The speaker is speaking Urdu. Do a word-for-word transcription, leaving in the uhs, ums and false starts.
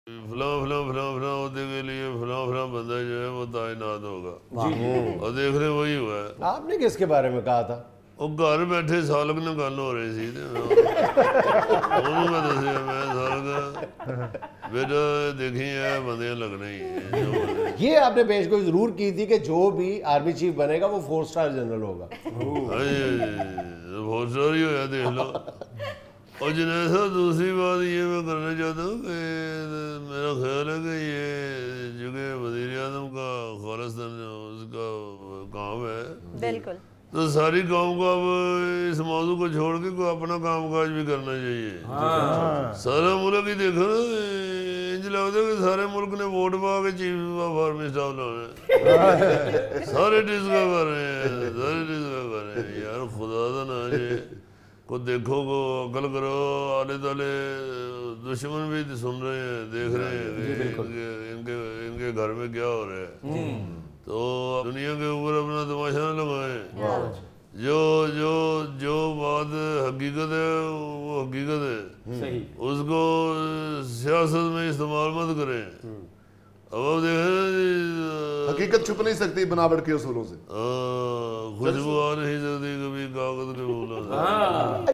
فلاں فلاں فلاں فلاں عہدے کے لیے فلاں فلاں بندہ جو ہے وہ تعینات ہوگا، اور دیکھ رہے وہی ہوا ہے۔ آپ نے کس کے بارے میں کہا تھا؟ وہ گھر بیٹھے سالک نے گل ہو رہی سی انہوں میں دسیا میں سالک بیٹا دیکھی ہے بندیاں لگنا ہی ہے۔ یہ آپ نے پیش گوئی ضرور کی تھی کہ جو بھی آرمی چیف بنے گا وہ فور سٹار جنرل ہوگا۔ فور سٹار ہی ہویا دیکھ لو۔ اور جنید صاحب دوسری بات یہ میں کرنا چاہتا ہوں کہ میرا خیال ہے کہ یہ جگہ وزیر اعظم کا خالصتاً اس کا کام ہے، بالکل، تو ساری قوم کو اب اس موضوع کو چھوڑ کے کوئی اپنا کام کاج بھی کرنا چاہیے۔ سارا ملک ہی دیکھو نا، انج لگتا ہے کہ سارے ملک نے ووٹ پا کے چیف آف آرمی اسٹاف لانا، سارے ڈسکا کر رہے ہیں، سارے ڈسکا کر رہے ہیں۔ یار خدا دا نا جی کو دیکھو کو عقل کرو، آلے تالے دشمن بھی سن رہے ہیں، دیکھ رہے ہیں ان کے ان کے گھر میں کیا ہو رہا ہے، تو دنیا کے اوپر اپنا تماشا نہ لگائیں۔ جو جو جو بات حقیقت ہے وہ حقیقت ہے، اس کو سیاست میں استعمال مت کریں۔ اب آپ دیکھیں حقیقت چھپ نہیں سکتی بناوٹ کے اصولوں سے، خوشبو آ نہیں سکتی کبھی کاغذ کے پھولوں سے۔